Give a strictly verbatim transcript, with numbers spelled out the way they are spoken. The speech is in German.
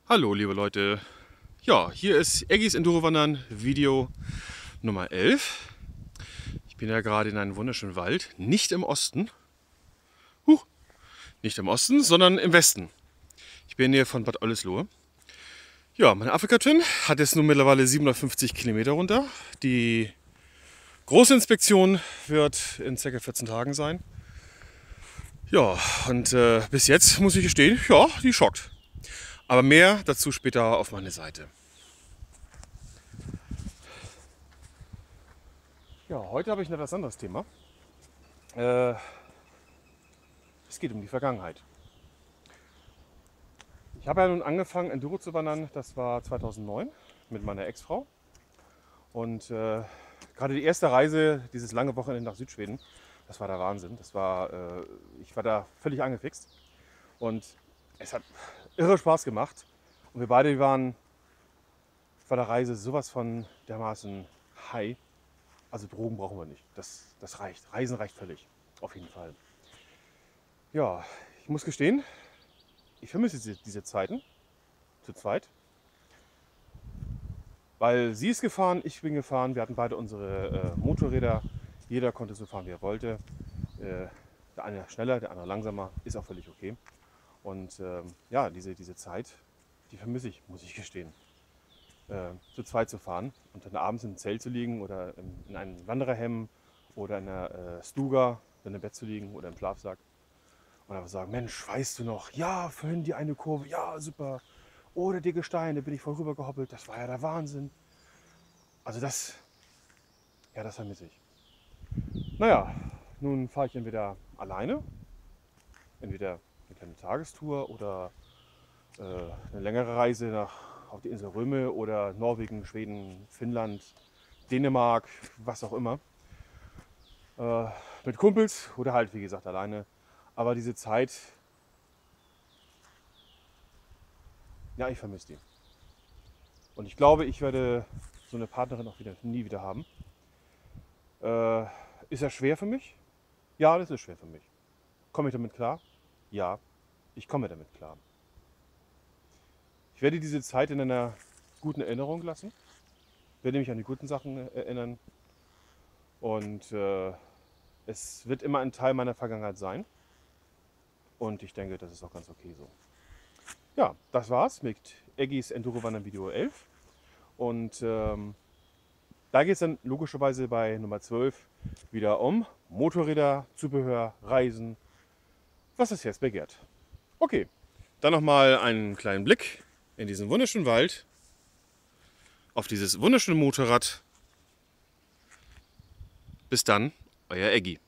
Hallo liebe Leute, ja, hier ist Eggis Enduro Wandern Video Nummer elf. Ich bin ja gerade in einem wunderschönen Wald, nicht im Osten, Huch, nicht im Osten, sondern im Westen. Ich bin hier von Bad Oldesloe. Ja, meine Afrika-Twin hat jetzt nun mittlerweile siebenhundertfünfzig Kilometer runter. Die große Inspektion wird in ca. vierzehn Tagen sein. Ja, und äh, bis jetzt muss ich gestehen, ja, die schockt. Aber mehr dazu später auf meine Seite. Ja, heute habe ich ein etwas anderes Thema. Äh, es geht um die Vergangenheit. Ich habe ja nun angefangen, Enduro zu wandern, das war zweitausendneun mit meiner Ex-Frau. Und äh, gerade die erste Reise, dieses lange Wochenende nach Südschweden, das war der Wahnsinn. Das war, äh, ich war da völlig angefixt. Und es hat irre Spaß gemacht. Und wir beide waren vor der Reise sowas von dermaßen high. Also Drogen brauchen wir nicht. Das, das reicht. Reisen reicht völlig. Auf jeden Fall. Ja, ich muss gestehen, ich vermisse diese, diese Zeiten zu zweit. Weil sie ist gefahren, ich bin gefahren. Wir hatten beide unsere äh, Motorräder. Jeder konnte so fahren, wie er wollte. Äh, der eine schneller, der andere langsamer. Ist auch völlig okay. Und ähm, ja, diese, diese Zeit, die vermisse ich, muss ich gestehen. Äh, zu zweit zu fahren und dann abends im Zelt zu liegen oder in, in einem Wandererhemd oder in einer äh, Stuga, in einem Bett zu liegen oder im Schlafsack und einfach sagen, Mensch, weißt du noch, ja, vorhin die eine Kurve, ja, super, oder die Gesteine, bin ich voll rüber gehoppelt, das war ja der Wahnsinn. Also das, ja, das vermisse ich. Naja, nun fahre ich entweder alleine, entweder eine kleine Tagestour oder äh, eine längere Reise nach auf die Insel Röme oder Norwegen, Schweden, Finnland, Dänemark, was auch immer. Äh, mit Kumpels oder halt, wie gesagt, alleine. Aber diese Zeit, ja, ich vermisse die. Und ich glaube, ich werde so eine Partnerin auch wieder, nie wieder haben. Äh, ist das schwer für mich? Ja, das ist schwer für mich. Komme ich damit klar? Ja, ich komme damit klar. Ich werde diese Zeit in einer guten Erinnerung lassen. Werde mich an die guten Sachen erinnern. Und äh, es wird immer ein Teil meiner Vergangenheit sein. Und ich denke, das ist auch ganz okay so. Ja, das war's mit Eggis Enduro Wandern Video elf. Und ähm, da geht es dann logischerweise bei Nummer zwölf wieder um Motorräder, Zubehör, Reisen, was es jetzt begehrt. Okay, dann nochmal einen kleinen Blick in diesen wunderschönen Wald, auf dieses wunderschöne Motorrad. Bis dann, euer Eggi.